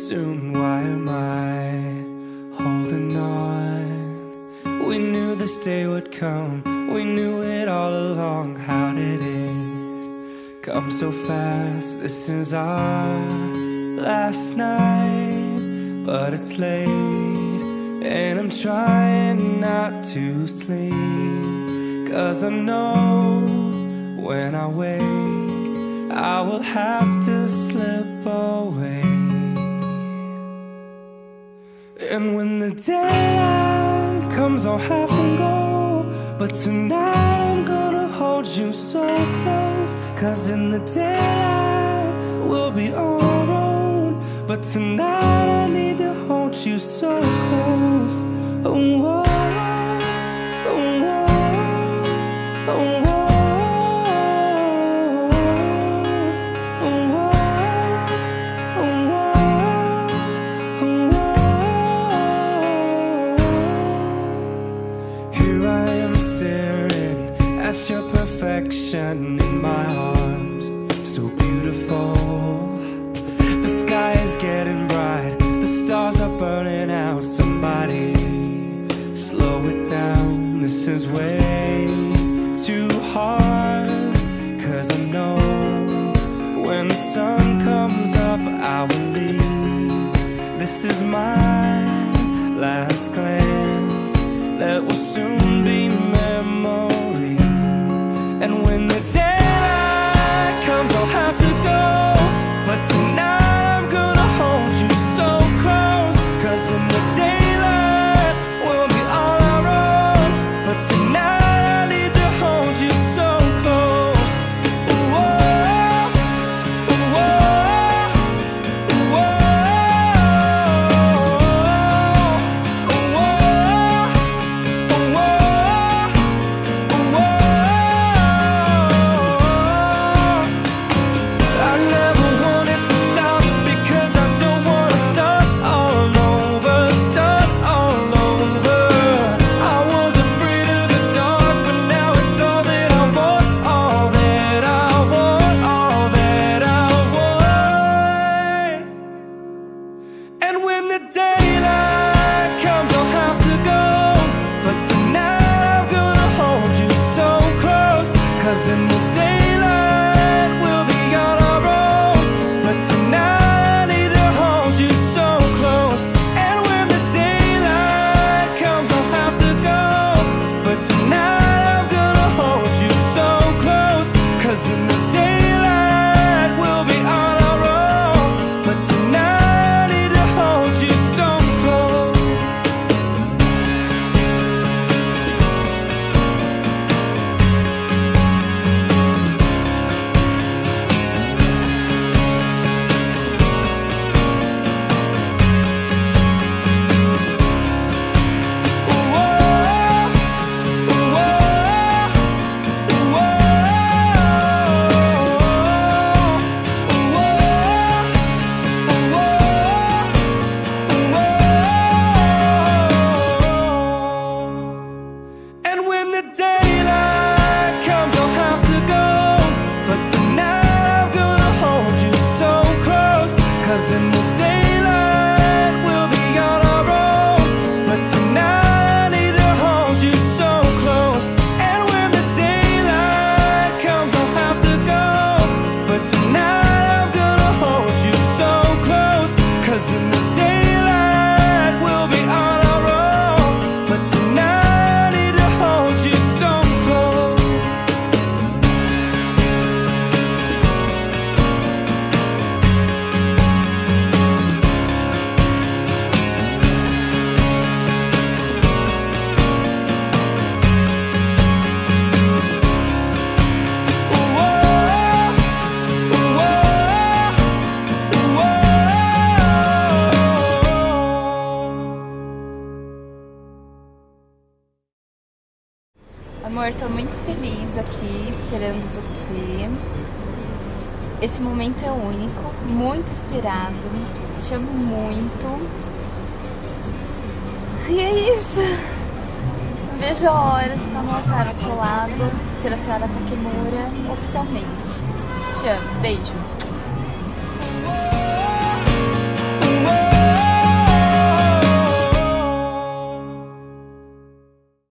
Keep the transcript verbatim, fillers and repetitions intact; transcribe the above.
soon, why am I holding on? We knew this day would come, we knew it all along. How did it come so fast? This is our last night, but it's late, and I'm trying not to sleep, 'cause I know when I wake I will have to slip away. And when the daylight comes I'll have to go, but tonight I'm gonna hold you so close, 'cause in the daylight we'll be on our own, but tonight I need to hold you so close. Oh, oh, oh, oh, oh, oh. Your perfection in my arms, so beautiful. The sky is getting bright, the stars are burning out. Somebody slow it down, this is way too hard. 'Cause I know when the sun comes up I will leave. This is my last glance that will soon be memory. And when the daylight comes I'll have to go, but tonight I'm gonna hold you so close, 'cause in the daylight we'll be on our own, but tonight I need to hold you so close. Ooh, oh, ooh, oh, ooh, oh, ooh, oh, ooh, oh. Amor, tô muito feliz aqui, esperando você. Esse momento é único, muito esperado. Te amo muito. E é isso. Não vejo a hora de estar no altar ao seu lado, ser a senhora Takemura oficialmente. Te amo, beijo.